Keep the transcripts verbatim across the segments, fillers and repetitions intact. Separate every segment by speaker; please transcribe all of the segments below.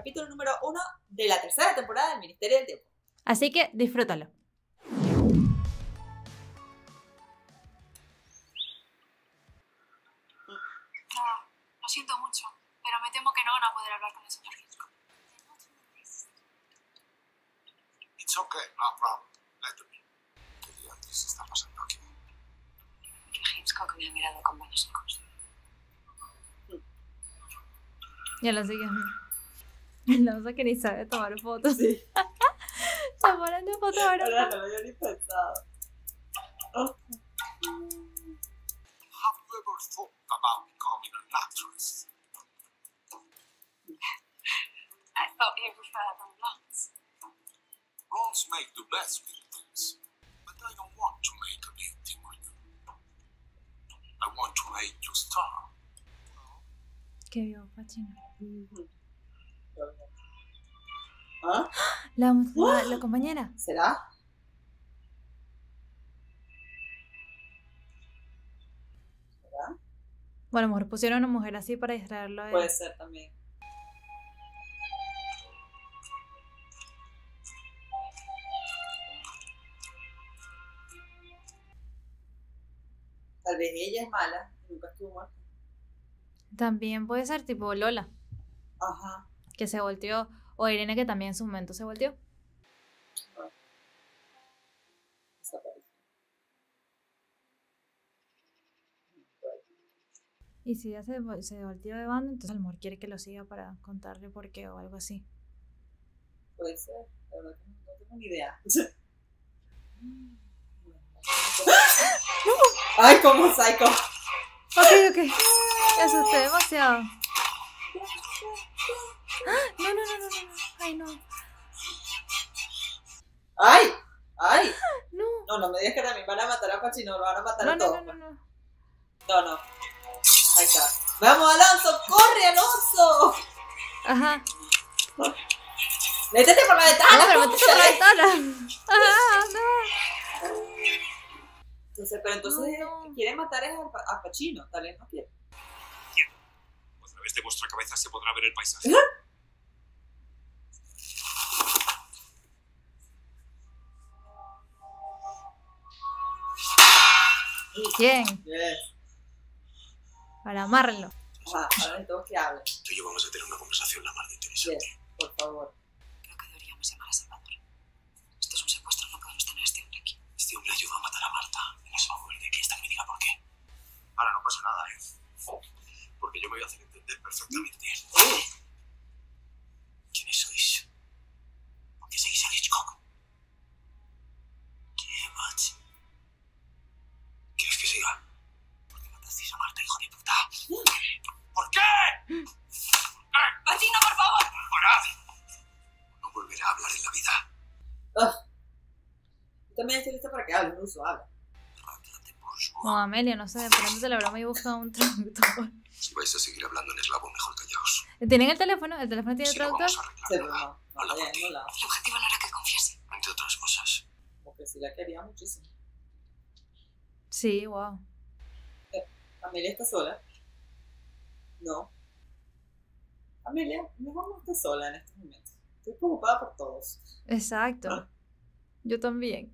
Speaker 1: capítulo número uno de la tercera temporada del Ministerio del Tiempo.
Speaker 2: Así que disfrútalo.
Speaker 3: Lo siento mucho, pero me temo que no van a poder hablar con el señor Hitchcock.
Speaker 4: It's okay, no problem. Let me. ¿Qué diantres está pasando aquí?
Speaker 3: Que Hitchcock me ha mirado con buenos ojos.
Speaker 2: Ya lo sigue. La cosa que ni sabe tomar fotos.
Speaker 1: Sí.
Speaker 2: Se ponen de fotógrafo.
Speaker 1: Ahora no lo había ni pensado. Oh.
Speaker 4: Have you ever thought about becoming an actress?
Speaker 3: I thought you preferred them lots.
Speaker 4: Roles make the best victims, but I don't want to make a victim of you. I want to make you star.
Speaker 2: ¿Qué vio, Pachino?
Speaker 1: ¿Ah?
Speaker 2: La, la, la compañera.
Speaker 1: ¿Será? ¿Será?
Speaker 2: Bueno, a lo mejor pusieron a una mujer así para distraerlo de...
Speaker 1: Puede ser también. Tal vez ella es mala y nunca estuvo muerta.
Speaker 2: También puede ser tipo Lola,
Speaker 1: Ajá.
Speaker 2: que se volteó, o Irene, que también en su momento se volteó.
Speaker 1: Bueno. Desapareció.
Speaker 2: Y si ya se, se volteó de bando, entonces a lo mejor quiere que lo siga para contarle por qué o algo así.
Speaker 1: Puede ser, la verdad que no tengo ni idea. Ay, como psycho.
Speaker 2: Ok, ok. Me asusté demasiado. No, no, no, no, no. Ay, no.
Speaker 1: ¡Ay! ¡Ay!
Speaker 2: No.
Speaker 1: No, no me digas que también van a matar a Pachino, lo van a matar
Speaker 2: No,
Speaker 1: a
Speaker 2: no,
Speaker 1: todos.
Speaker 2: no, no, no.
Speaker 1: No, no. Ahí está. ¡Vamos, Alonso! ¡Corre, Alonso!
Speaker 2: Ajá.
Speaker 1: ¡Métete por la ventana!
Speaker 2: No, pero métete por la ventana. Ajá, no.
Speaker 1: Entonces, pero entonces
Speaker 2: No, no.
Speaker 1: quiere matar a, a Pachino, tal vez no quiere.
Speaker 4: A través de vuestra cabeza se podrá ver el paisaje.
Speaker 2: ¿Quién?
Speaker 1: Yes.
Speaker 2: Para amarlo.
Speaker 1: Ajá, ahora necesitamos que hable.
Speaker 4: Tú y yo vamos a tener una conversación la más de interesante.
Speaker 1: Yes, por favor.
Speaker 3: Creo que deberíamos llamar a Salvador. Esto es un secuestro, no podemos tener a este hombre aquí.
Speaker 4: Este hombre ayudó a matar a Marta. Y no se va a mover de aquí hasta que me diga por qué. Ahora no pasa nada, ¿eh? Porque yo me voy a hacer entender perfectamente.
Speaker 1: Uy.
Speaker 4: ¿Quiénes sois? ¿Por qué seguís a Hitchcock? ¿Qué, Mach? ¿Quieres que siga? ¿Por qué matasteis a Marta, hijo de puta? ¿Por qué?
Speaker 3: ¡Pachino, por favor!
Speaker 4: ¡Parad! No volveré a hablar en la vida.
Speaker 1: Ah. Yo también estoy lista para que hable, Ruso, habla.
Speaker 4: Ráclate por su...
Speaker 2: No, Amelia, no sé, prendete la broma y busca un traductor.
Speaker 4: Si vais a seguir hablando en eslavo, mejor callaos.
Speaker 2: ¿Tienen el teléfono? ¿El teléfono tiene
Speaker 4: Si no
Speaker 2: traductor?
Speaker 4: vamos a arreglar
Speaker 1: Sí, pero
Speaker 4: nada.
Speaker 1: no. No,
Speaker 4: Habla
Speaker 1: no,
Speaker 4: por ti.
Speaker 1: no, no.
Speaker 3: El objetivo no era que confiese.
Speaker 4: Entre otras cosas.
Speaker 1: Como que sí la quería muchísimo.
Speaker 2: Sí, wow.
Speaker 1: Amelia está sola. No. Amelia, mejor no estés sola en estos momentos. Estoy preocupada por todos.
Speaker 2: Exacto. Yo también.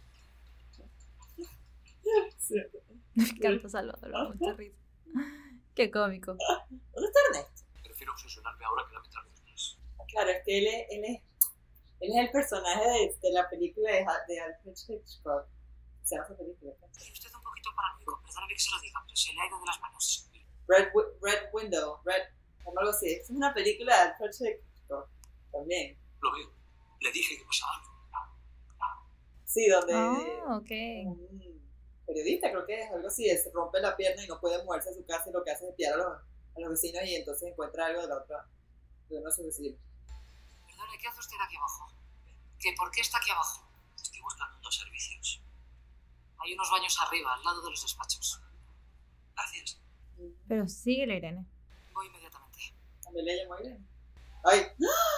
Speaker 1: Sí.
Speaker 2: Me encanta Salvador, me da mucha risa. Qué cómico.
Speaker 1: ¿Dónde está Ernesto?
Speaker 4: Prefiero obsesionarme ahora que lamentarme después.
Speaker 1: Claro, es que él es, él es, él es el personaje de, de la película de, de Alfred Hitchcock. Se llama esa película.
Speaker 3: Es usted un poquito paranoico, perdóname que se lo diga, pero se le ha ido de las manos.
Speaker 1: Red, Wi- Red Window, Red, como algo así. Es una película de Alfred Hitchcock también.
Speaker 4: Lo veo. Le dije que pasaba algo.
Speaker 1: Sí, donde
Speaker 2: Ah, ok.
Speaker 1: un periodista, creo que es algo así, se rompe la pierna y no puede moverse a su casa y lo que hace es espiar a los, a los vecinos y entonces encuentra algo de la otra, de uno de sus vecinos.
Speaker 3: Perdone, ¿qué hace usted aquí abajo? ¿Qué, ¿Por qué está aquí abajo?
Speaker 4: Estoy buscando unos servicios.
Speaker 3: Hay unos baños arriba, al lado de los despachos.
Speaker 4: Gracias.
Speaker 2: Pero síguele, Irene.
Speaker 3: Voy inmediatamente.
Speaker 1: También le llamó Irene. ¡Ay!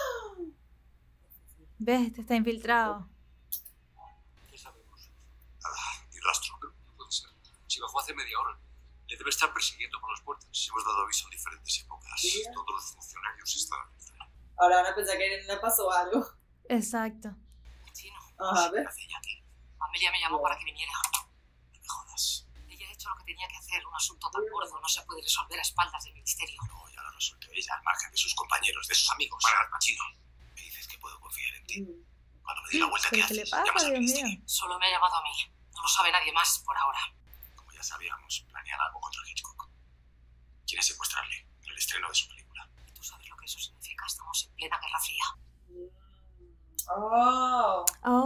Speaker 2: ¿Ves? Este está infiltrado.
Speaker 4: ¿Qué sabemos? Nada, ni rastro. No puede ser. Si bajó hace media hora. Le debe estar persiguiendo por las puertas. Hemos dado aviso en diferentes épocas.
Speaker 1: Sí.
Speaker 4: Todos los funcionarios están en
Speaker 1: Ahora van a pensar que a Irene le pasó algo.
Speaker 2: Exacto.
Speaker 3: Chino,
Speaker 1: Ajá,
Speaker 4: ¿Qué
Speaker 1: ¿ves?
Speaker 4: hace ella aquí?
Speaker 3: Amelia me llamó para que viniera.
Speaker 4: No me jodas.
Speaker 3: Ella ha hecho lo que tenía que hacer. Un asunto tan gordo no se puede resolver a espaldas del ministerio.
Speaker 4: No, ya lo resuelto ella, al margen de sus compañeros, de sus amigos. Para Pachino, me dices que puedo confiar en ti.
Speaker 1: Mm.
Speaker 4: Cuando me dé la vuelta, ¿qué
Speaker 2: ¿Pero qué le
Speaker 4: haces?
Speaker 2: pasa,
Speaker 4: Llamas al
Speaker 2: Dios
Speaker 4: ministerio.
Speaker 2: mío?
Speaker 3: Solo me ha llamado a mí. No lo sabe nadie más por ahora.
Speaker 4: Como ya sabíamos, planean algo contra Hitchcock. Quieren secuestrarle en el estreno de su película.
Speaker 3: ¿Tú sabes lo que eso significa? Estamos en plena Guerra Fría.
Speaker 1: Mm. Oh.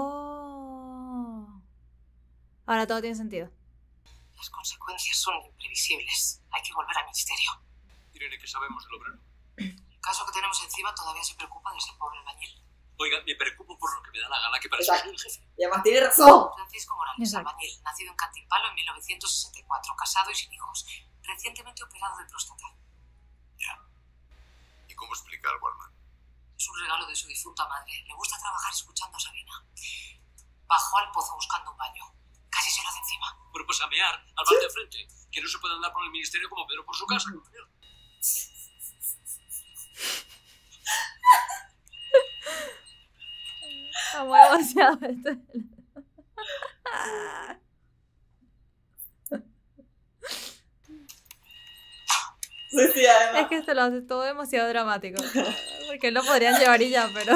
Speaker 2: Oh. Ahora todo tiene sentido.
Speaker 3: Las consecuencias son imprevisibles. Hay que volver al ministerio.
Speaker 5: Irene, ¿qué sabemos del obrero?
Speaker 3: El caso que tenemos encima todavía se preocupa de ese pobre albañil.
Speaker 5: Oiga, me preocupo por lo que me da la gana, que para eso
Speaker 1: Exacto.
Speaker 5: soy el jefe.
Speaker 1: Y además tiene razón.
Speaker 3: Francisco Morales,
Speaker 2: Exacto.
Speaker 3: albañil, nacido en Cantimpalo en mil novecientos sesenta y cuatro, casado y sin hijos, recientemente operado de próstata.
Speaker 4: ¿Y cómo explica al Wallman?
Speaker 3: Es un regalo de su difunta madre. Le gusta trabajar escuchando a Sabina. Bajó al pozo buscando un baño. Casi se lo hace encima.
Speaker 5: Bueno, pues a mear, al bar de frente. Que no se puede andar por el ministerio como Pedro por su casa.
Speaker 2: Amo demasiado esto.
Speaker 1: Sí, sí, además.
Speaker 2: Es que se lo hace todo demasiado dramático. Porque lo podrían llevar y ya, pero.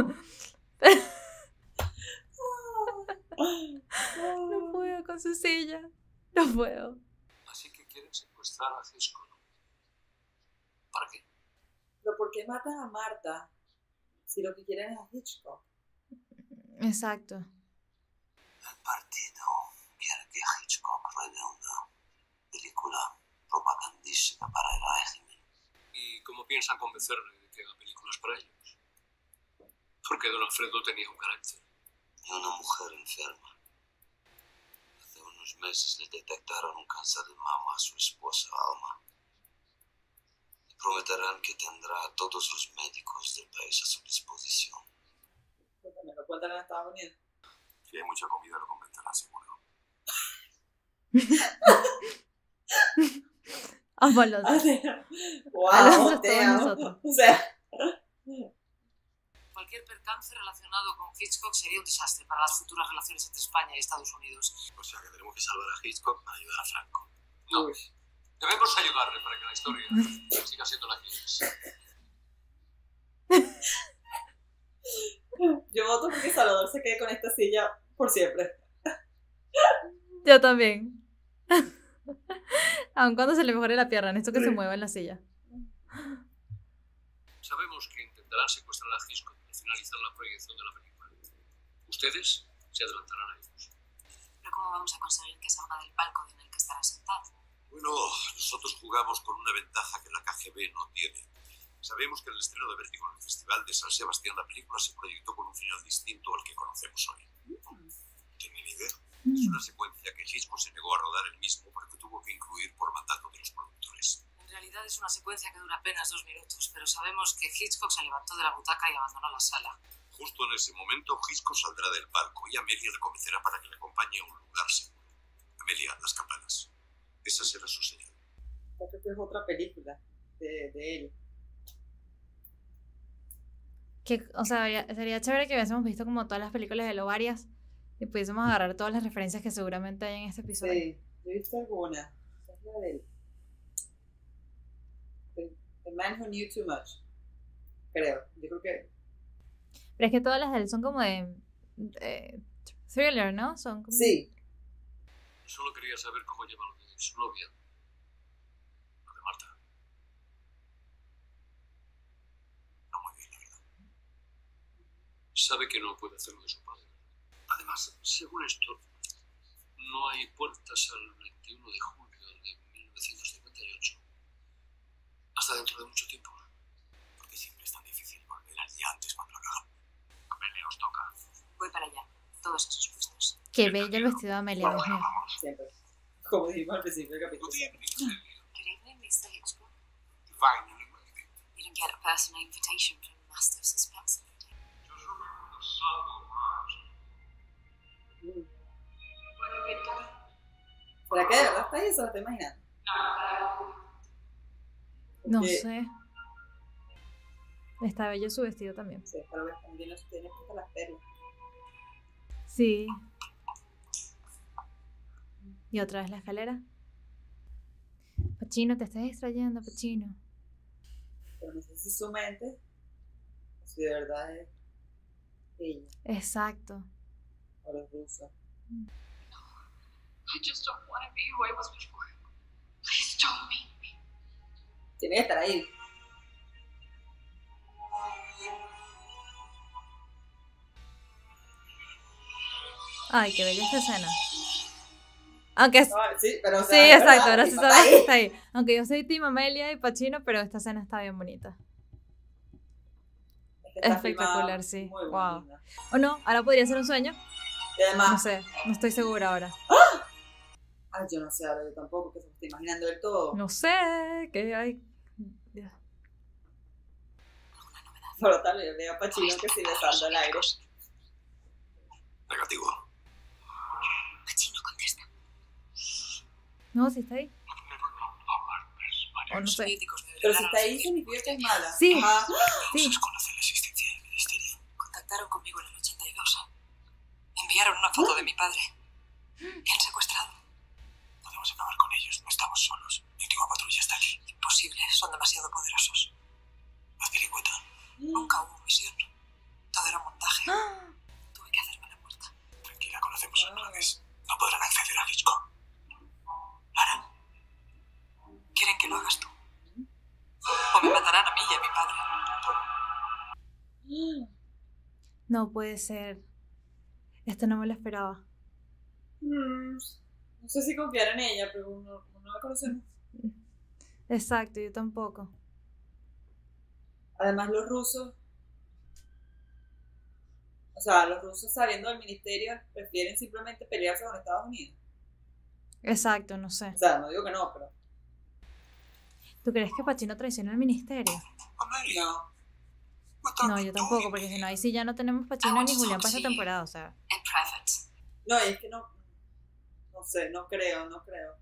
Speaker 2: No puedo con su silla. No puedo.
Speaker 5: Así que quieren secuestrar a Hitchcock. ¿Para qué?
Speaker 1: Pero ¿por qué matan a Marta si lo que quieren es a Hitchcock?
Speaker 2: Exacto.
Speaker 4: El partido quiere que Hitchcock ruede una película propagandística para el régimen.
Speaker 5: ¿Y cómo piensan convencerle de que haga películas para ellos? Porque don Alfredo tenía un carácter.
Speaker 4: Y una mujer enferma. Hace unos meses le detectaron un cáncer de mama a su esposa Alma. Y prometerán que tendrá a todos los médicos del país a su disposición.
Speaker 1: Me lo cuentan en Estados Unidos.
Speaker 4: Si hay mucha comida lo convencerán seguro.
Speaker 2: Amo los dos.
Speaker 1: Wow, te
Speaker 2: todos
Speaker 1: amo.
Speaker 2: nosotros.
Speaker 1: O sea,
Speaker 3: Cualquier percance relacionado con Hitchcock sería un desastre para las futuras relaciones entre España y Estados Unidos.
Speaker 4: O sea que tenemos que salvar a Hitchcock para ayudar a Franco.
Speaker 5: No,
Speaker 1: uy.
Speaker 5: debemos ayudarle para que la historia siga siendo la que es.
Speaker 1: Yo voto porque Salvador se quede con esta silla por siempre.
Speaker 2: Yo también. Aun cuando se le mejore la pierna, necesito que se mueva en la silla.
Speaker 5: Sabemos que intentarán secuestrar a Hitchcock al finalizar la proyección de la película. Ustedes se adelantarán a ellos.
Speaker 3: Pero ¿cómo vamos a conseguir que salga del palco en el que estará sentado?
Speaker 4: Bueno, nosotros jugamos con una ventaja que la K G B no tiene. Sabemos que en el estreno de Vértigo en el Festival de San Sebastián la película se proyectó con un final distinto al que conocemos hoy. No tengo ni idea. Es una secuencia que Hitchcock se negó a rodar él mismo porque tuvo que incluir por mandato de los productores.
Speaker 3: En realidad es una secuencia que dura apenas dos minutos, pero sabemos que Hitchcock se levantó de la butaca y abandonó la sala.
Speaker 4: Justo en ese momento, Hitchcock saldrá del palco y Amelia le convencerá para que le acompañe a un lugar seguro. Amelia, las campanas. Esa será su señal.
Speaker 1: Yo creo que es otra película de, de él.
Speaker 2: Que, o sea, ya- sería chévere que hubiésemos visto como todas las películas de Lovarias y pudiésemos agarrar todas las referencias que seguramente hay en este episodio.
Speaker 1: Sí, yo he visto alguna. Es la del. The, the Man Who Knew Too Much. Creo. Yo creo que.
Speaker 2: Pero es que todas las de él son como de, de thriller, ¿no? Son como...
Speaker 1: Sí.
Speaker 5: Solo quería saber cómo lleva lo de su novia. Lo de Marta.
Speaker 4: No muy bien, la verdad.
Speaker 5: Sabe que no puede hacerlo de su padre. Además, según esto, no hay puertas al veintiuno de julio de mil novecientos cincuenta y ocho. Hasta dentro de mucho tiempo.
Speaker 4: Porque siempre es tan difícil volver al día antes cuando lo hagan. Amelia, os toca.
Speaker 3: Voy para allá. Todos esos puestos.
Speaker 2: Qué bello el vestido de Amelia, Dios mío.
Speaker 1: Siempre. Como dijimos al principio del capítulo.
Speaker 4: Good evening, Amelia.
Speaker 3: Good evening, Mister Hitchcock.
Speaker 4: Divinely motivated.
Speaker 3: You didn't get a personal invitation from the Master of Suspense.
Speaker 5: Yo solo recuerdo salvo más.
Speaker 1: Mm. ¿Será que de verdad está ahí o se lo está imaginando?
Speaker 2: No
Speaker 1: Porque
Speaker 2: sé. Está bello su vestido también.
Speaker 1: Sí, pero ves, también tiene, tiene puestas las perlas.
Speaker 2: Sí. Y otra vez la escalera. Pacino, te estás distrayendo, Pacino.
Speaker 1: Pero no sé si es su mente o si de verdad es ella
Speaker 2: Exacto.
Speaker 1: o los rusos.
Speaker 3: I just don't want to be who I was before. Please don't make me.
Speaker 1: Tiene que estar ahí.
Speaker 2: Ay, qué bella esta escena. Aunque es...
Speaker 1: No, sí, pero o
Speaker 2: Sí,
Speaker 1: sea, es
Speaker 2: exacto,
Speaker 1: verdad,
Speaker 2: ahora
Speaker 1: el
Speaker 2: sí
Speaker 1: papá
Speaker 2: sabemos que
Speaker 1: ahí.
Speaker 2: está ahí. Aunque yo soy Team Amelia y Pacino, pero esta escena está bien bonita.
Speaker 1: Es que está
Speaker 2: Espectacular,
Speaker 1: filmada
Speaker 2: sí.
Speaker 1: muy
Speaker 2: Wow.
Speaker 1: bonita.
Speaker 2: ¿O no? Ahora podría ser un sueño.
Speaker 1: Y además,
Speaker 2: No sé, no estoy segura ahora.
Speaker 1: ay, yo no sé, ahora yo tampoco, que se me está imaginando del todo.
Speaker 2: No sé, que hay... Dios.
Speaker 1: Pero tal vez veo a Pacino que sigue besando el aire.
Speaker 4: Negativo.
Speaker 3: Pacino, contesta.
Speaker 2: No, sí está ahí. O no
Speaker 3: Los
Speaker 2: sé.
Speaker 3: médicos me
Speaker 1: Pero si
Speaker 3: revelaron
Speaker 1: está ahí
Speaker 3: los
Speaker 1: significa que es mala.
Speaker 2: Sí.
Speaker 1: Ajá.
Speaker 2: Sí.
Speaker 4: Conocen la existencia del ministerio.
Speaker 3: Contactaron conmigo en el ochenta y dos. Enviaron una foto de mi padre. Me han secuestrado.
Speaker 4: Podemos acabar con ellos. No estamos solos. Mi antigua patrulla está aquí.
Speaker 3: Imposible, son demasiado poderosos.
Speaker 4: Haz piricueta.
Speaker 3: Nunca hubo misión. Todo era montaje. Tuve que hacerme la muerta.
Speaker 4: Tranquila, conocemos sus planes. No podrán acceder a Hitchcock.
Speaker 3: Lara, quieren que lo hagas tú. O me matarán a mí y a mi padre.
Speaker 2: No puede ser. Esto no me lo esperaba.
Speaker 1: Mm, no sé si confiar en ella, pero no, no la conocemos.
Speaker 2: Exacto, yo tampoco.
Speaker 1: Además, los rusos, o sea, los rusos saliendo del ministerio prefieren simplemente pelearse con Estados Unidos.
Speaker 2: Exacto, no sé.
Speaker 1: O sea, no digo que no, pero
Speaker 2: ¿Tú crees que Pacino traiciona al ministerio?
Speaker 4: Amelia.
Speaker 1: no.
Speaker 4: what are
Speaker 2: No,
Speaker 4: you
Speaker 2: yo tampoco,
Speaker 4: doing
Speaker 2: porque si
Speaker 4: here?
Speaker 2: no, ahí sí ya no tenemos Pacino ni Julián para esta temporada, o sea.
Speaker 3: En private.
Speaker 1: No, y es que no, no sé, no creo, no creo.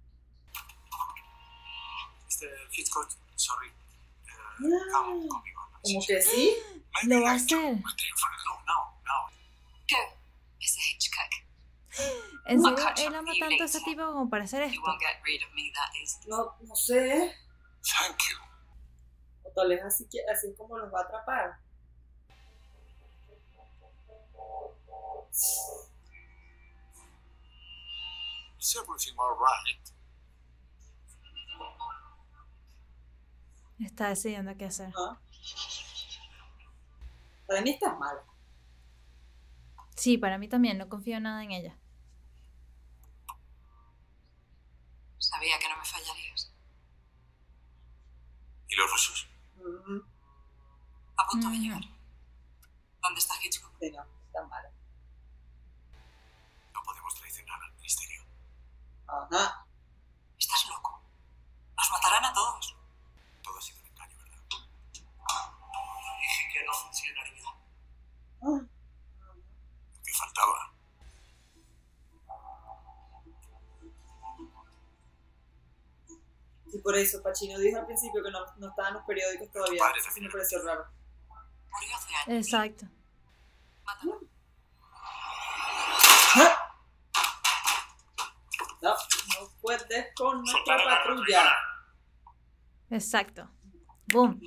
Speaker 4: mister Hitchcock, sorry. Uh,
Speaker 1: Ah.
Speaker 4: come conmigo.
Speaker 1: Como que sí.
Speaker 4: Maybe
Speaker 2: Lo va a
Speaker 4: like to
Speaker 2: hacer.
Speaker 4: triunfar. No, no, no.
Speaker 3: ¿Qué? mister Hitchcock.
Speaker 2: ¿En serio
Speaker 3: I'll catch
Speaker 2: él
Speaker 3: up
Speaker 2: ama
Speaker 3: with you
Speaker 2: tanto a ese
Speaker 3: later.
Speaker 2: tipo como para hacer
Speaker 3: You
Speaker 2: esto?
Speaker 3: won't get rid of me, that is.
Speaker 1: No, no sé.
Speaker 4: Thank you.
Speaker 1: O tal vez así, que- así es como los va a atrapar.
Speaker 4: Is everything all right?
Speaker 2: Está decidiendo qué hacer.
Speaker 1: ¿No? Para mí estás mal.
Speaker 2: Sí, para mí también, no confío nada en ella.
Speaker 3: Sabía que no me fallarías.
Speaker 4: ¿Y los rusos?
Speaker 1: Ujú.
Speaker 3: A punto de
Speaker 2: Ujú.
Speaker 3: llegar. ¿Dónde está Hitchcock?
Speaker 1: Sí, no, estás mal.
Speaker 4: No podemos traicionar al ministerio.
Speaker 1: Ajá.
Speaker 3: ¿Estás loco? Nos matarán a todos.
Speaker 4: Todo ha sido un engaño, ¿verdad?
Speaker 3: Dije que no funcionaría.
Speaker 1: Ah.
Speaker 4: Lo que faltaba.
Speaker 1: Y por eso Pacino dijo al principio que no, no estaban los periódicos todavía.
Speaker 4: Padre,
Speaker 1: Eso sí me pareció raro.
Speaker 3: Murió hace años.
Speaker 2: Exacto.
Speaker 3: Mátalo.
Speaker 1: No, no puedes con nuestra patrulla.
Speaker 2: Exacto. Boom.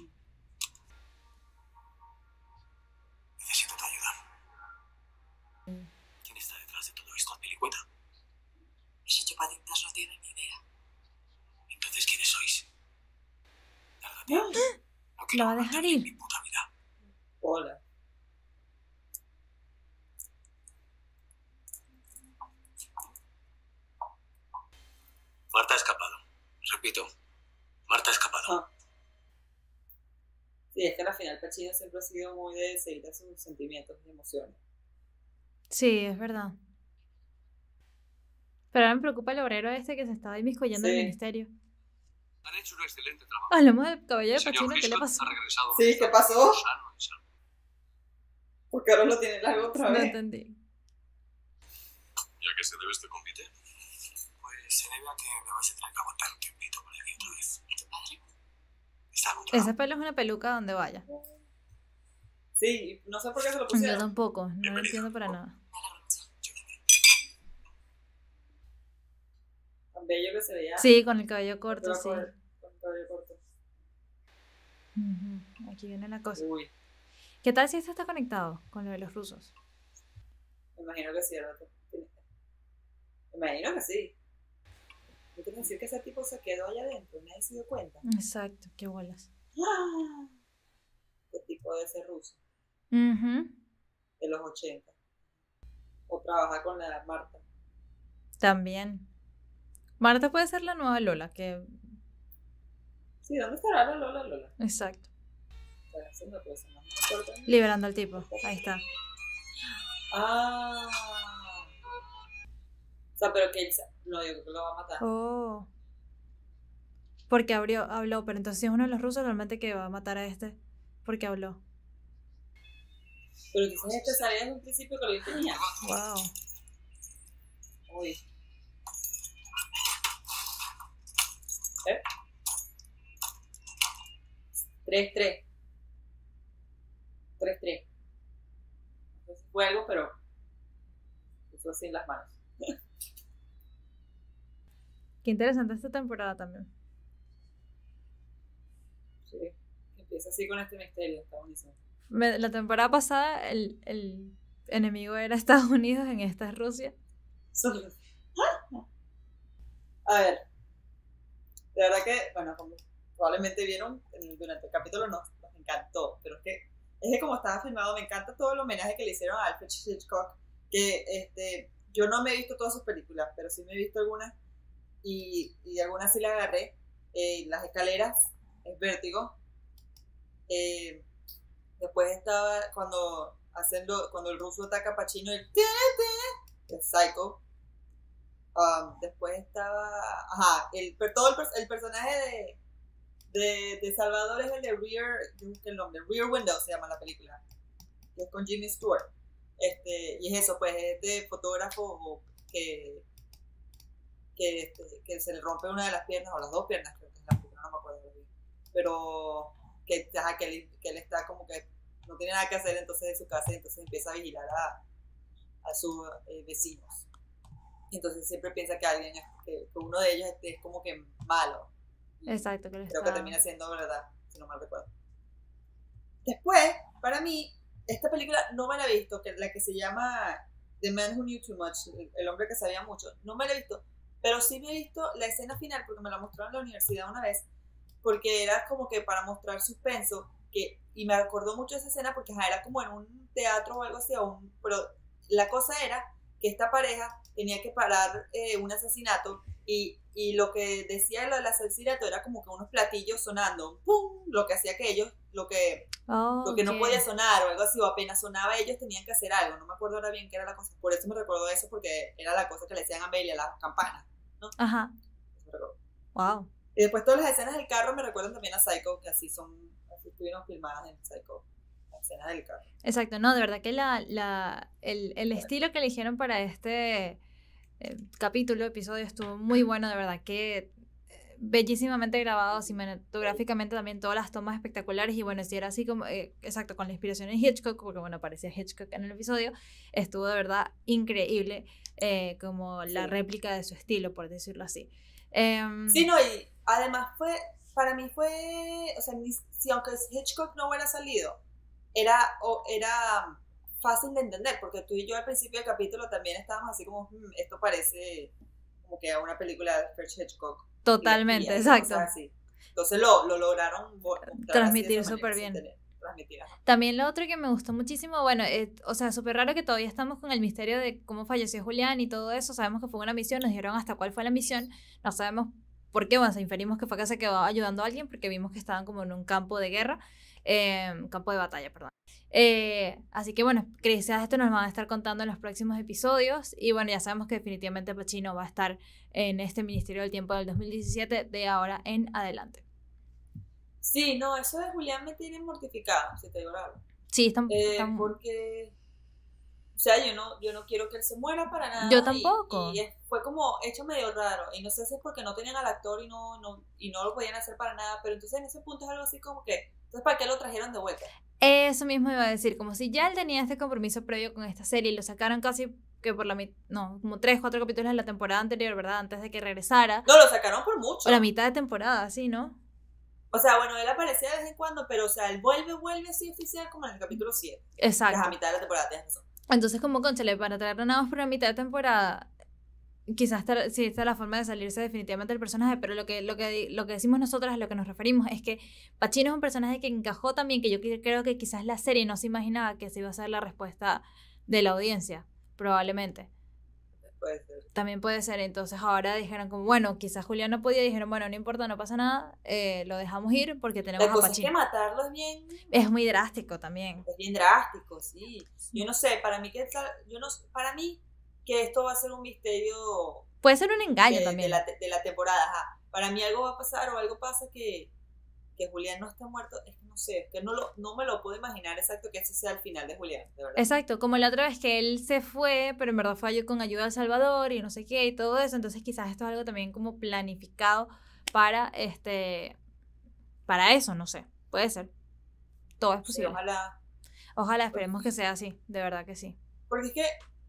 Speaker 4: Necesito tu ayuda. ¿Quién está detrás de todo esto, Pelicueta?
Speaker 3: Ese chupadictas no tiene ni idea.
Speaker 4: Entonces, ¿quiénes sois? Lárgate.
Speaker 1: Ah.
Speaker 4: No quiero
Speaker 2: ¿Lo va a dejar
Speaker 4: volverte en
Speaker 2: ir?
Speaker 4: mi puta vida.
Speaker 1: Hola.
Speaker 4: Marta ha escapado. Repito, Marta ha escapado.
Speaker 1: Ah. Sí, es que al final Pacino siempre ha sido muy de seguir a sus sentimientos y emociones.
Speaker 2: Sí, es verdad. Pero ahora me preocupa el obrero este que se estaba inmiscuyendo en el
Speaker 1: Sí.
Speaker 2: ministerio.
Speaker 5: Han hecho un excelente trabajo.
Speaker 2: Hablamos del cabello de
Speaker 5: El señor
Speaker 2: Pacino, ¿qué le
Speaker 5: Hitchcock
Speaker 2: pasó?
Speaker 5: ha regresado
Speaker 1: Sí, ¿qué pasó?
Speaker 5: sano y salvo.
Speaker 1: Porque ahora lo tiene largo otra
Speaker 2: No
Speaker 1: vez.
Speaker 2: entendí.
Speaker 4: ¿Y a qué se debe este convite? Pues se debe a que me vais a tener que aguantar un tiempito por aquí otra vez.
Speaker 3: ¿Y tu padre?
Speaker 4: Está controlado.
Speaker 2: Ese pelo es una peluca donde vaya.
Speaker 1: Sí, no sé por qué se lo
Speaker 2: Yo
Speaker 1: pusieron.
Speaker 2: tampoco, no lo entiendo para nada.
Speaker 1: Tan bello que se veía.
Speaker 2: Sí, con el cabello corto,
Speaker 1: Pero
Speaker 2: sí.
Speaker 1: con el- con el cabello corto.
Speaker 2: Ujú, aquí viene la cosa.
Speaker 1: Uy,
Speaker 2: ¿Qué tal si esto está conectado con lo de los rusos?
Speaker 1: me imagino que sí, ¿verdad? Me imagino que sí. ¿No quieres decir que ese tipo se quedó allá adentro? Nadie se dio cuenta.
Speaker 2: Exacto, qué bolas.
Speaker 1: ¡Ah! Ese tipo de ese ruso,
Speaker 2: Ujú,
Speaker 1: de los ochenta. O trabaja con la Marta.
Speaker 2: también. Marta puede ser la nueva Lola, que...
Speaker 1: Sí, ¿dónde estará la Lola Lola?
Speaker 2: Exacto.
Speaker 1: Bueno, eso no puede ser, no me acuerdo.
Speaker 2: Liberando al tipo, ahí está.
Speaker 1: Ah. O sea, pero que él se- no, yo creo que lo va a matar.
Speaker 2: Oh. Porque abrió, habló, pero entonces si es uno de los rusos realmente que va a matar a este. Porque habló.
Speaker 1: Pero quizás este sabía desde un principio que lo tenía.
Speaker 2: Wow.
Speaker 1: Uy. ¿Eh? tres tres. tres tres. No sé si fue algo, pero puso así en las manos.
Speaker 2: Qué interesante esta temporada también.
Speaker 1: Sí. Empieza así con este misterio, está buenísimo.
Speaker 2: Me- la temporada pasada el, el enemigo era Estados Unidos, en esta es Rusia.
Speaker 1: Solo- A ver, de verdad que, bueno, como probablemente vieron en- durante el capítulo, nos, nos encantó, pero es que, es que como estaba filmado, me encanta todo el homenaje que le hicieron a Alfred Hitchcock, que este, yo no me he visto todas sus películas, pero sí me he visto algunas, y, y algunas sí las agarré. Eh, Las escaleras, es Vértigo. Eh, después estaba cuando hacen lo- cuando el ruso ataca a Pacino, el que es Psycho. Um, después estaba, ajá, el, per- todo el, pers- el personaje de, de, de Salvador es el de Rear, yo busqué el nombre, Rear Window se llama la película, que es con Jimmy Stewart. Este, y es eso, pues, es de fotógrafo que, que, este, que se le rompe una de las piernas, o las dos piernas, creo que es la primera, no me acuerdo bien. Pero que, ajá, que, él, que él está como que no tiene nada que hacer entonces en su casa, y entonces empieza a vigilar a, a sus eh, vecinos. Entonces siempre piensa que alguien es, que, que uno de ellos es, es como que malo.
Speaker 2: Exacto, que le
Speaker 1: Creo
Speaker 2: está...
Speaker 1: que termina siendo verdad, si no mal recuerdo. Después, para mí, esta película no me la he visto, que la que se llama The Man Who Knew Too Much, el, el hombre que sabía mucho, no me la he visto, pero sí me he visto la escena final porque me la mostraron en la universidad una vez, porque era como que para mostrar suspenso, que, y me acordó mucho esa escena porque ajá, era como en un teatro o algo así, o un, pero la cosa era que esta pareja tenía que parar eh, un asesinato, y, y lo que decía lo del asesinato era como que unos platillos sonando, ¡pum!, lo que hacía que ellos, lo que,
Speaker 2: Oh,
Speaker 1: lo que no
Speaker 2: ok.
Speaker 1: podía sonar o algo así, o apenas sonaba ellos tenían que hacer algo, no me acuerdo ahora bien qué era la cosa, por eso me recuerdo eso, porque era la cosa que le decían a Amelia, las campanas, ¿no?
Speaker 2: Ajá.
Speaker 1: Eso me recuerdo.
Speaker 2: Wow.
Speaker 1: Y después todas las escenas del carro me recuerdan también a Psycho, que así son, así estuvieron filmadas en Psycho, las escenas del carro.
Speaker 2: Exacto, no, de verdad que la, la, el, el estilo que eligieron para este eh, capítulo, episodio, estuvo muy bueno, de verdad que eh, bellísimamente grabado, cinematográficamente también todas las tomas espectaculares, y bueno, si era así como, eh, exacto, con la inspiración en Hitchcock, porque bueno, aparecía Hitchcock en el episodio, estuvo de verdad increíble, eh, como la
Speaker 1: Sí.
Speaker 2: réplica de su estilo, por decirlo así. Em,
Speaker 1: Sí, no, y además fue, para mí fue, o sea, ni- si aunque Hitchcock no hubiera salido, era, o, era fácil de entender, porque tú y yo al principio del capítulo también estábamos así como, "Hmm, esto parece como que a una película de Alfred Hitchcock".
Speaker 2: Totalmente,
Speaker 1: Y- y hay
Speaker 2: exacto.
Speaker 1: cosas así. Entonces lo, lo lograron bo- mostrar así de
Speaker 2: Transmitir
Speaker 1: esa
Speaker 2: súper
Speaker 1: manera,
Speaker 2: bien.
Speaker 1: sin tener- transmitir, ajá.
Speaker 2: También lo otro que me gustó muchísimo, bueno, eh, o sea, súper raro que todavía estamos con el misterio de cómo falleció Julián y todo eso. Sabemos que fue una misión, nos dijeron hasta cuál fue la misión, no sabemos por qué, bueno, o sea, inferimos que fue que se quedó ayudando a alguien porque vimos que estaban como en un campo de guerra, eh, campo de batalla, perdón. Eh, así que bueno, quizás esto nos van a estar contando en los próximos episodios, y bueno, ya sabemos que definitivamente Pacino va a estar en este Ministerio del Tiempo del dos mil diecisiete de ahora en adelante.
Speaker 1: Sí, no, eso de Julián me tiene mortificada, si te digo la verdad.
Speaker 2: Sí, están,
Speaker 1: Eh,
Speaker 2: están-
Speaker 1: porque, o sea, yo no, yo no quiero que él se muera para nada.
Speaker 2: Yo
Speaker 1: y-
Speaker 2: tampoco.
Speaker 1: Y, es- fue como hecho medio raro. Y no sé si es porque no tenían al actor y no, no, y no lo podían hacer para nada. Pero entonces en ese punto es algo así como que, Entonces, ¿para qué lo trajeron de vuelta?
Speaker 2: Eso mismo iba a decir, como si ya él tenía este compromiso previo con esta serie y lo sacaron casi que por la mitad, no, como tres, cuatro capítulos de la temporada anterior, ¿verdad? Antes de que regresara.
Speaker 1: No, lo sacaron por mucho.
Speaker 2: O la mitad de temporada, sí, ¿no?
Speaker 1: O sea, bueno, él aparecía de vez en cuando, pero, o sea, él vuelve, vuelve así oficial como en el capítulo siete.
Speaker 2: Exacto.
Speaker 1: Que es a mitad de la temporada, tienes razón.
Speaker 2: Entonces, como cónchale, para traerlo nada más por la mitad de temporada, quizás esta, sí, esta es la forma de salirse definitivamente del personaje, pero lo que, lo que, lo que decimos nosotras, a lo que nos referimos, es que Pacino es un personaje que encajó también, que yo creo que quizás la serie no se imaginaba que se iba a ser la respuesta de la audiencia, probablemente.
Speaker 1: Puede ser.
Speaker 2: También puede ser, entonces ahora dijeron como, bueno, quizás Julián no podía, dijeron, bueno, no importa, no pasa nada, eh, lo dejamos ir porque tenemos
Speaker 1: La
Speaker 2: a
Speaker 1: cosa es
Speaker 2: Pacino.
Speaker 1: que matarlo es bien...
Speaker 2: Es muy drástico también.
Speaker 1: Es bien drástico, sí. Yo no sé, para mí que... Yo no, para mí que esto va a ser un misterio...
Speaker 2: Puede ser un engaño
Speaker 1: de,
Speaker 2: también.
Speaker 1: De la, de la temporada, ajá. Para mí algo va a pasar o algo pasa que, que Julián no está muerto. Es que no sé, que no, lo, no me lo puedo imaginar exacto que ese sea el final de Julián, de verdad.
Speaker 2: Exacto, como la otra vez que él se fue, pero en verdad fue con ayuda de Salvador y no sé qué y todo eso. Entonces quizás esto es algo también como planificado para, este, para eso, no sé. Puede ser. Todo es posible.
Speaker 1: Sí, ojalá.
Speaker 2: Ojalá, esperemos que sea así, de verdad que sí.
Speaker 1: Porque es que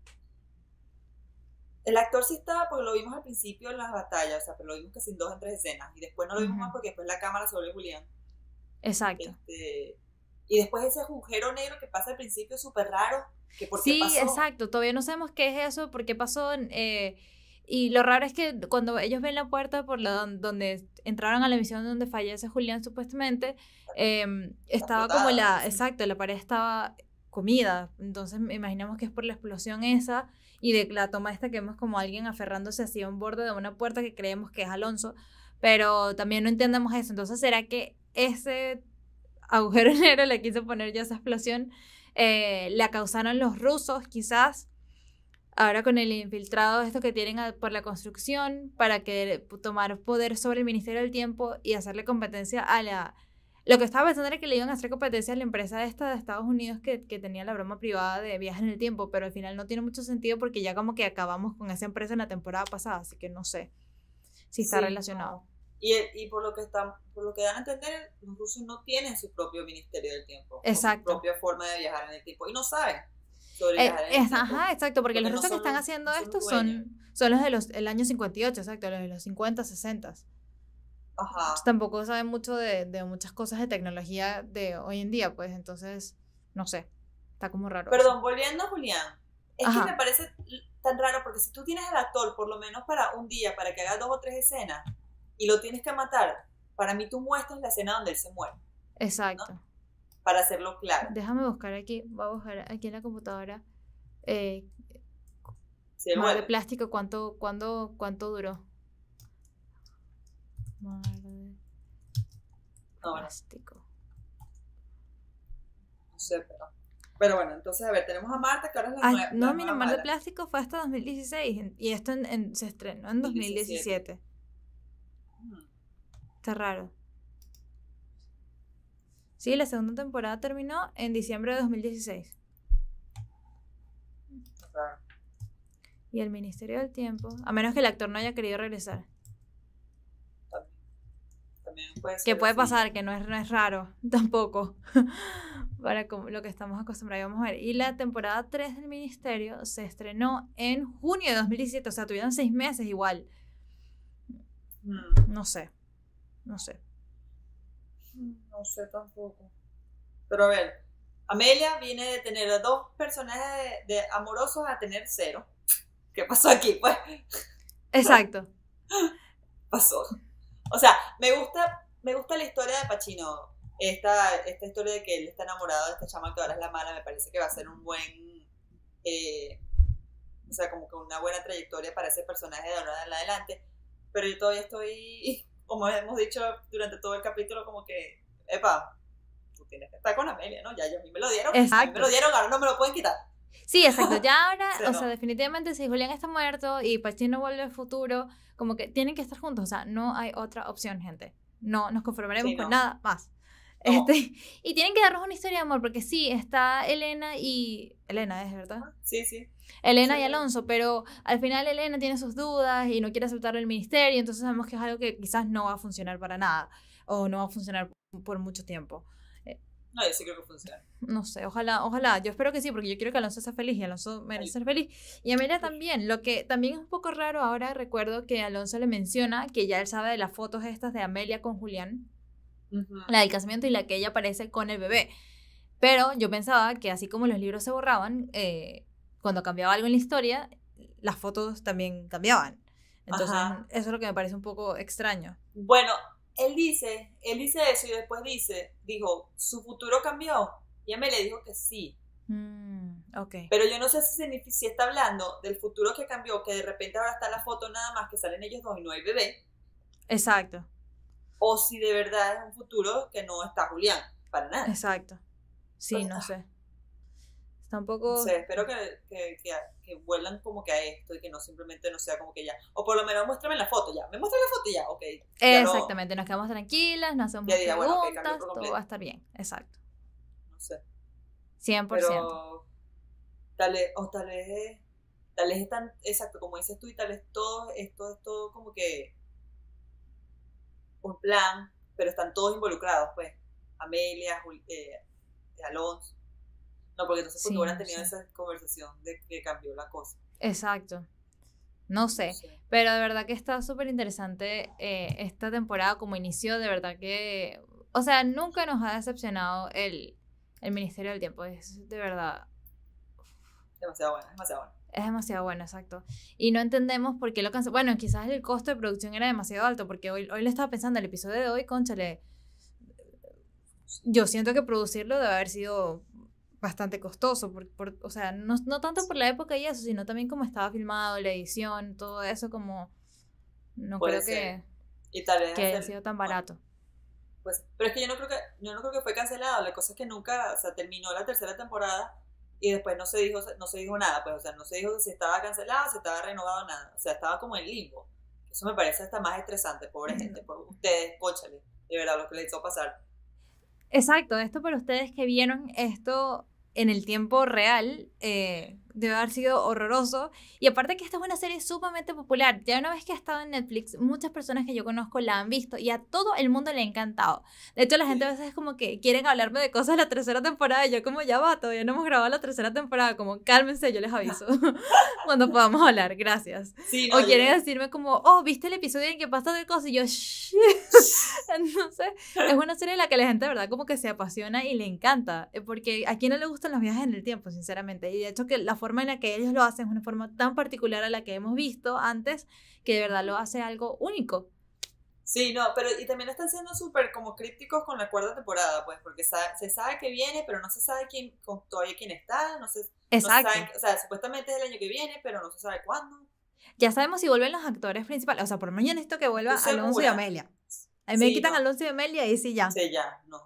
Speaker 1: el actor sí estaba, porque lo vimos al principio en las batallas, o sea, pero lo vimos casi en dos, en tres escenas, y después no lo vimos
Speaker 2: uh-huh.
Speaker 1: más porque después la cámara se vuelve Julián.
Speaker 2: Exacto.
Speaker 1: Este, y después ese agujero negro que pasa al principio súper raro, que por qué
Speaker 2: sí,
Speaker 1: pasó.
Speaker 2: Exacto, todavía no sabemos qué es eso, por qué pasó, eh, y lo raro es que cuando ellos ven la puerta por la donde entraron a la misión donde fallece Julián supuestamente, eh, estaba como la, sí. exacto, la pared estaba comida, entonces imaginamos que es por la explosión esa y de la toma esta que vemos como alguien aferrándose hacia un borde de una puerta que creemos que es Alonso, pero también no entendemos eso. Entonces, ¿será que ese agujero negro le quiso poner ya esa explosión eh, la causaron los rusos quizás? Ahora con el infiltrado esto que tienen a, por la construcción para que tomar poder sobre el Ministerio del Tiempo y hacerle competencia a la... Lo que estaba pensando era que le iban a hacer competencia a la empresa esta de Estados Unidos que, que tenía la broma privada de viajes en el tiempo, pero al final no tiene mucho sentido porque ya como que acabamos con esa empresa en la temporada pasada, así que no sé si está sí, relacionado.
Speaker 1: No. Y, y por lo que está, por lo que dan a entender, los rusos no tienen su propio Ministerio del Tiempo,
Speaker 2: exacto,
Speaker 1: su propia forma de viajar en el tiempo y no saben sobre
Speaker 2: eh,
Speaker 1: viajar en el
Speaker 2: es,
Speaker 1: tiempo.
Speaker 2: Ajá, exacto, porque, porque los rusos
Speaker 1: no
Speaker 2: que están
Speaker 1: los,
Speaker 2: haciendo
Speaker 1: no
Speaker 2: esto
Speaker 1: son,
Speaker 2: son, son los de los el año cincuenta y ocho, exacto, los de los cincuenta, sesenta.
Speaker 1: Ajá.
Speaker 2: Tampoco saben mucho de, de muchas cosas de tecnología de hoy en día, pues entonces, no sé, está como raro.
Speaker 1: Perdón,
Speaker 2: eso.
Speaker 1: volviendo a Julián, es Ajá. que me parece tan raro porque si tú tienes al actor por lo menos para un día, para que haga dos o tres escenas y lo tienes que matar, para mí tú muestras la escena donde él se muere.
Speaker 2: Exacto.
Speaker 1: ¿No? Para hacerlo claro.
Speaker 2: Déjame buscar aquí, voy a buscar aquí en la computadora eh,
Speaker 1: sí,
Speaker 2: mar
Speaker 1: bueno.
Speaker 2: de plástico, ¿cuánto, cuánto, cuánto duró? Mar de
Speaker 1: no,
Speaker 2: plástico.
Speaker 1: No sé, pero... Pero bueno, entonces, a ver, tenemos a Marta, que ahora es la
Speaker 2: ah,
Speaker 1: nueva.
Speaker 2: No,
Speaker 1: la
Speaker 2: mira,
Speaker 1: nueva
Speaker 2: Mar de
Speaker 1: mala.
Speaker 2: Plástico fue hasta dos mil dieciséis y esto en, en, se estrenó en dos mil diecisiete.
Speaker 1: Hmm.
Speaker 2: Está raro. Sí, la segunda temporada terminó en diciembre de dos mil dieciséis.
Speaker 1: Está raro.
Speaker 2: Y el Ministerio del Tiempo, a menos que el actor no haya querido regresar.
Speaker 1: También puede ser
Speaker 2: que puede
Speaker 1: así.
Speaker 2: pasar, que no es, no es raro tampoco para como lo que estamos acostumbrados a ver. Y la temporada tres del Ministerio se estrenó en junio de dos mil diecisiete, o sea, tuvieron seis meses igual.
Speaker 1: Hmm.
Speaker 2: No sé, no sé.
Speaker 1: No sé tampoco. Pero a ver, Amelia viene de tener a dos personajes de, de amorosos a tener cero. ¿Qué pasó aquí, pues?
Speaker 2: Exacto.
Speaker 1: Pasó. O sea, me gusta, me gusta la historia de Pacino. Esta, esta historia de que él está enamorado de esta chama que ahora es la mala, me parece que va a ser un buen, eh, o sea, como que una buena trayectoria para ese personaje de ahora en adelante. Pero yo todavía estoy, como hemos dicho durante todo el capítulo, como que, epa, tú tienes que estar con Amelia, ¿no? Ya, ya a mí me lo dieron,
Speaker 2: exacto.
Speaker 1: a mí me lo dieron, ahora no me lo pueden quitar.
Speaker 2: Sí, exacto, ya ahora,
Speaker 1: sí,
Speaker 2: o
Speaker 1: no.
Speaker 2: sea, definitivamente si Julián está muerto y Pacino vuelve al futuro, como que tienen que estar juntos, o sea, no hay otra opción, gente. No nos conformaremos
Speaker 1: sí,
Speaker 2: con
Speaker 1: no.
Speaker 2: nada más.
Speaker 1: No.
Speaker 2: Este, y tienen que darnos una historia de amor, porque sí, está Elena y... Elena, ¿es verdad?
Speaker 1: Sí, sí.
Speaker 2: Elena
Speaker 1: sí.
Speaker 2: y Alonso, pero al final Elena tiene sus dudas y no quiere aceptar el ministerio, entonces sabemos que es algo que quizás no va a funcionar para nada, o no va a funcionar por mucho tiempo.
Speaker 1: No, yo sí creo que funciona.
Speaker 2: No sé, ojalá, ojalá. Yo espero que sí, porque yo quiero que Alonso sea feliz y Alonso merece ser feliz. Y Amelia también. Lo que también es un poco raro ahora, recuerdo que Alonso le menciona que ya él sabe de las fotos estas de Amelia con Julián, uh-huh. la del casamiento y la que ella aparece con el bebé. Pero yo pensaba que así como los libros se borraban, eh, cuando cambiaba algo en la historia, las fotos también cambiaban. Entonces, ajá. eso es lo que me parece un poco extraño.
Speaker 1: Bueno, él dice, él dice eso y después dice, dijo, ¿su futuro cambió? Y Amelia dijo que sí.
Speaker 2: Mm, okay.
Speaker 1: Pero yo no sé si, si está hablando del futuro que cambió, que de repente ahora está la foto nada más que salen ellos dos y no hay bebé.
Speaker 2: Exacto.
Speaker 1: O si de verdad es un futuro que no está Julián, para nada.
Speaker 2: Exacto. Sí, pues, no sé. Está un poco...
Speaker 1: No sé, espero que, que, que, que vuelvan como que a esto y que no simplemente no sea como que ya... O por lo menos muéstrame la foto ya. ¿Me muestra la foto ya? Ok. Ya
Speaker 2: exactamente, no, nos quedamos tranquilas, nos hacemos diga, preguntas, bueno, okay, todo va a estar bien. Exacto.
Speaker 1: No sé.
Speaker 2: cien por ciento.
Speaker 1: Pero tal vez, o tal vez, tal vez están, exacto, como dices tú, y tal vez todo esto es todo como que un plan, pero están todos involucrados, pues. Amelia, Jul, eh, Alonso. No, porque entonces porque sí, hubieran tenido sí. esa conversación de que cambió la cosa.
Speaker 2: Exacto. No sé, no sé. Pero de verdad que está súper interesante eh, esta temporada como inició, de verdad que... O sea, nunca nos ha decepcionado el, el Ministerio del Tiempo, es de verdad...
Speaker 1: Demasiado bueno, es demasiado bueno.
Speaker 2: Es demasiado bueno, exacto. Y no entendemos por qué lo canceló. Bueno, quizás el costo de producción era demasiado alto, porque hoy, hoy le estaba pensando, el episodio de hoy, cónchale, yo siento que producirlo debe haber sido... bastante costoso, por, por, o sea, no, no tanto por la época y eso, sino también como estaba filmado, la edición, todo eso, como no
Speaker 1: Puede
Speaker 2: creo
Speaker 1: ser.
Speaker 2: que,
Speaker 1: y tal vez
Speaker 2: que haya sido tan barato.
Speaker 1: Pues, pero es que yo no creo que yo no creo que fue cancelado, la cosa es que nunca, o sea, terminó la tercera temporada y después no se dijo no se dijo nada, pues, o sea, no se dijo si estaba cancelado, si estaba renovado, nada, o sea, estaba como en limbo. Eso me parece hasta más estresante, pobre gente, por ustedes, pónchale, de verdad, lo que les hizo pasar.
Speaker 2: Exacto, esto para ustedes que vieron esto en el tiempo real, eh, debe haber sido horroroso. Y aparte que esta es una serie sumamente popular. Ya una vez que ha estado en Netflix, muchas personas que yo conozco la han visto y a todo el mundo le ha encantado. De hecho, la gente a veces es como que quieren hablarme de cosas de la tercera temporada y yo como, ya va, todavía no hemos grabado la tercera temporada. Como, cálmense, yo les aviso cuando podamos hablar, gracias. Sí, no, o quieren yo... decirme como, oh, ¿viste el episodio en que pasa de cosas? Y yo, shh. Entonces, es una serie en la que la gente de verdad como que se apasiona y le encanta. Porque a quién no le gustan los viajes en el tiempo, sinceramente. Y de hecho que la forma en la que ellos lo hacen es una forma tan particular a la que hemos visto antes, que de verdad lo hace algo único.
Speaker 1: Sí, no, pero y también están siendo súper como crípticos con la cuarta temporada, pues, porque sabe, se sabe que viene, pero no se sabe quién, con, todavía quién está, no se,
Speaker 2: Exacto.
Speaker 1: No se sabe, o sea, supuestamente es el año que viene, pero no se sabe cuándo.
Speaker 2: Ya sabemos si vuelven los actores principales, o sea, por lo menos yo necesito que vuelva Alonso y Amelia. A mí sí, me quitan no. Alonso y Amelia y sí, ya.
Speaker 1: Sí, ya, no.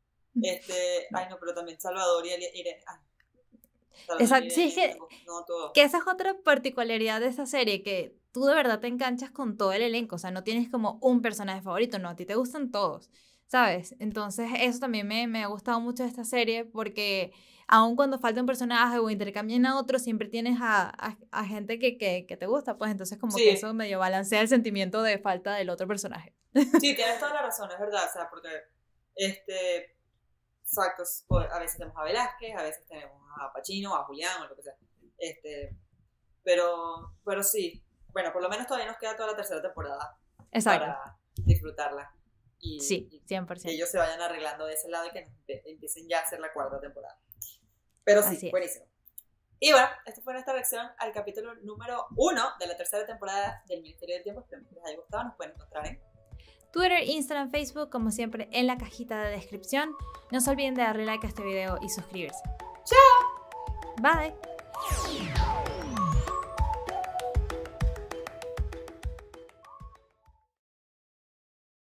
Speaker 1: Este, ay, no, pero también Salvador y Irene, ay.
Speaker 2: Exacto, sí, es que, no, que esa es otra particularidad de esa serie, que tú de verdad te enganchas con todo el elenco, o sea, no tienes como un personaje favorito, no, a ti te gustan todos, ¿sabes? Entonces eso también me, me ha gustado mucho de esta serie, porque aun cuando falta un personaje o intercambian a otro, siempre tienes a, a, a gente que, que, que te gusta, pues entonces como sí. que eso medio balancea el sentimiento de falta del otro personaje.
Speaker 1: Sí, tienes toda la razón, es verdad, o sea, porque este... Exacto, a veces tenemos a Velázquez, a veces tenemos a Pacino, a Julián o lo que sea. Este, pero, pero sí, bueno, por lo menos todavía nos queda toda la tercera temporada.
Speaker 2: Exacto.
Speaker 1: Para disfrutarla. Y,
Speaker 2: sí, cien por ciento.
Speaker 1: Y ellos se vayan arreglando de ese lado y que nos empiecen ya a hacer la cuarta temporada. Pero sí, Así buenísimo. Es. Y bueno, esta fue nuestra reacción al capítulo número uno de la tercera temporada del Ministerio del Tiempo. Espero que les haya gustado, nos pueden encontrar en
Speaker 2: Twitter, Instagram, Facebook, como siempre en la cajita de descripción. No se olviden de darle like a este video y suscribirse.
Speaker 1: ¡Chao!
Speaker 2: Bye.